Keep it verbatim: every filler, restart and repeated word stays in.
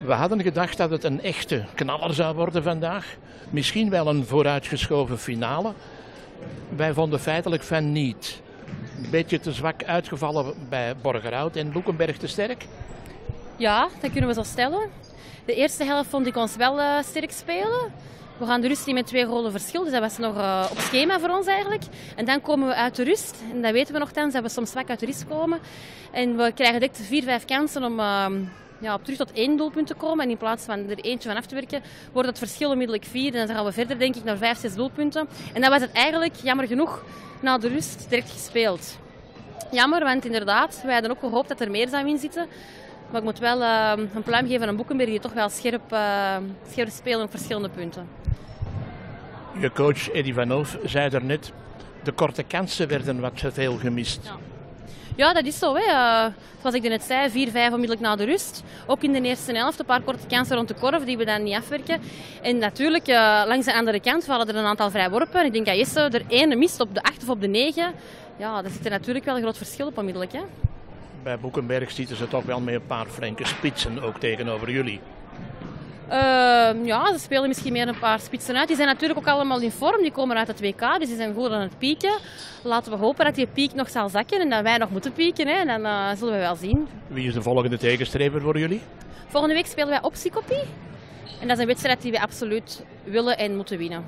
We hadden gedacht dat het een echte knaller zou worden vandaag. Misschien wel een vooruitgeschoven finale. Wij vonden feitelijk van niet. Een beetje te zwak uitgevallen bij Borgerhout en Loekenberg te sterk. Ja, dat kunnen we zo stellen. De eerste helft vond ik ons wel uh, sterk spelen. We gaan de rust in met twee golen verschil, dus dat was nog uh, op schema voor ons eigenlijk. En dan komen we uit de rust, en dat weten we nogthans, dat we soms zwak uit de rust komen. En we krijgen direct vier, vijf kansen om uh, ja, op terug tot één doelpunt te komen. En in plaats van er eentje van af te werken, wordt het verschil onmiddellijk vier. En dan gaan we verder, denk ik, naar vijf, zes doelpunten. En dan was het eigenlijk, jammer genoeg, na de rust direct gespeeld. Jammer, want inderdaad, wij hadden ook gehoopt dat er meer zou in zitten. Maar ik moet wel uh, een pluim geven aan Boekenberg die toch wel scherp, uh, scherp spelen op verschillende punten. Je coach Eddy van Hoof zei er net, de korte kansen werden wat te veel gemist. Ja. Ja, dat is zo. Hè. Uh, zoals ik net zei, vier vijf onmiddellijk na de rust. Ook in de eerste helft een paar korte kansen rond de korf die we dan niet afwerken. En natuurlijk, uh, langs de andere kant vallen er een aantal vrijworpen. Ik denk dat Jesse er één mist op de acht of op de negen. Ja, daar zit er natuurlijk wel een groot verschil op onmiddellijk. Hè. Bij Boekenberg zitten ze toch wel met een paar flinke spitsen ook tegenover jullie. Uh, ja, ze spelen misschien meer een paar spitsen uit. Die zijn natuurlijk ook allemaal in vorm. Die komen uit het W K, dus die zijn goed aan het pieken. Laten we hopen dat die piek nog zal zakken en dat wij nog moeten pieken. Hè. En dan uh, zullen we wel zien. Wie is de volgende tegenstrever voor jullie? Volgende week spelen wij Opsiekopie. En dat is een wedstrijd die we absoluut willen en moeten winnen.